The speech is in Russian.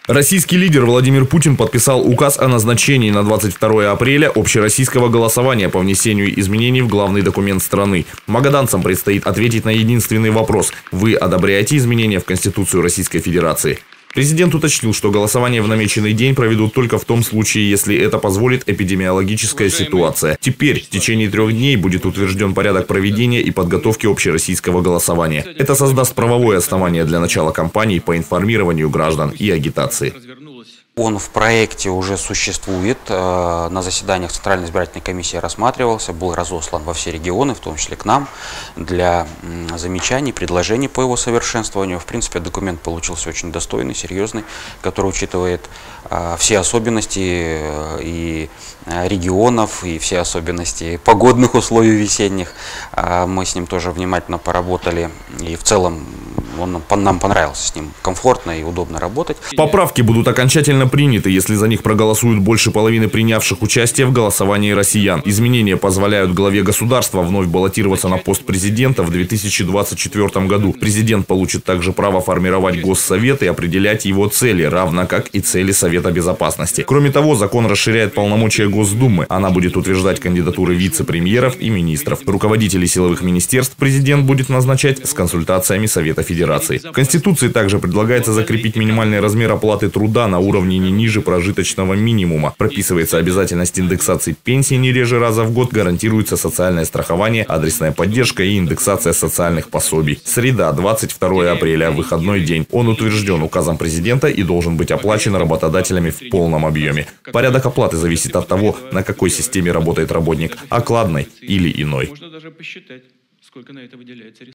Российский лидер Владимир Путин подписал указ о назначении на 22 апреля общероссийского голосования по внесению изменений в главный документ страны. Магаданцам предстоит ответить на единственный вопрос: вы одобряете изменения в Конституцию Российской Федерации? Президент уточнил, что голосование в намеченный день проведут только в том случае, если это позволит эпидемиологическая ситуация. Теперь в течение 3 дней будет утвержден порядок проведения и подготовки общероссийского голосования. Это создаст правовое основание для начала кампании по информированию граждан и агитации. Он в проекте уже существует, на заседаниях Центральной избирательной комиссии рассматривался, был разослан во все регионы, в том числе к нам, для замечаний, предложений по его совершенствованию. В принципе, документ получился очень достойный, серьезный, который учитывает все особенности и регионов, и все особенности погодных условий весенних. Мы с ним тоже внимательно поработали, и в целом нам понравился с ним, комфортно и удобно работать. Поправки будут окончательно приняты, если за них проголосуют больше половины принявших участие в голосовании россиян. Изменения позволяют главе государства вновь баллотироваться на пост президента в 2024 году. Президент получит также право формировать Госсовет и определять его цели, равно как и цели Совета Безопасности. Кроме того, закон расширяет полномочия Госдумы. Она будет утверждать кандидатуры вице-премьеров и министров. Руководителей силовых министерств президент будет назначать с консультациями Совета Федерации. В Конституции также предлагается закрепить минимальный размер оплаты труда на уровне не ниже прожиточного минимума. Прописывается обязательность индексации пенсий не реже раза в год, гарантируется социальное страхование, адресная поддержка и индексация социальных пособий. Среда, 22 апреля, выходной день. Он утвержден указом президента и должен быть оплачен работодателями в полном объеме. Порядок оплаты зависит от того, на какой системе работает работник – окладной или иной.